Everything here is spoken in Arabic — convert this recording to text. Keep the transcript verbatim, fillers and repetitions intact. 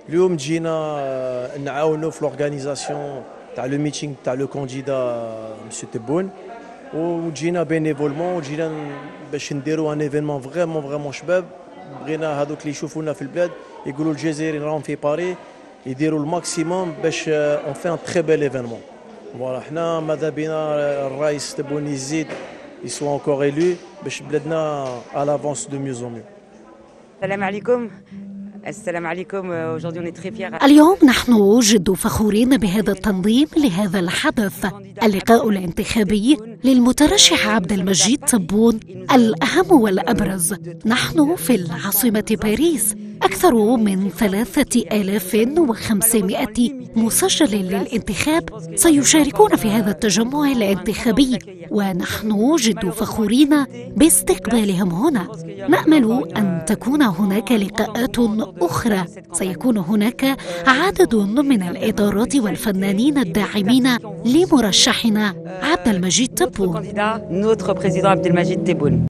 اليوم جينا نعاونوا في لورغانيزاسيون تاع لو ميتينغ تاع لو كونديدا مسيو تبون، وجينا بينيفولمون وجينا باش نديروا ان ايفينمون فريمون فريمون شباب. بغينا هذوك اللي يشوفونا في البلاد يقولوا الجزائريين راهم في باري يديروا الماكسيموم باش اون في ان تري بيل ايفينمون. فوالا حنا ماذا بينا الرئيس تبون يزيد يسوا انكور ايلو باش بلادنا à l'avance de mieux en mieux. السلام عليكم. السلام عليكم. aujourd'hui on est très fiers. اليوم نحن جد فخورين بهذا التنظيم لهذا الحدث، اللقاء الانتخابي للمترشح عبد المجيد تبون الأهم والأبرز. نحن في العاصمة باريس، أكثر من ثلاثة آلاف وخمسمائة مسجل للانتخاب سيشاركون في هذا التجمع الانتخابي، ونحن جد فخورين باستقبالهم هنا. نأمل أن تكون هناك لقاءات أخرى، سيكون هناك عدد من الإدارات والفنانين الداعمين لمرشحنا عبد المجيد تبون.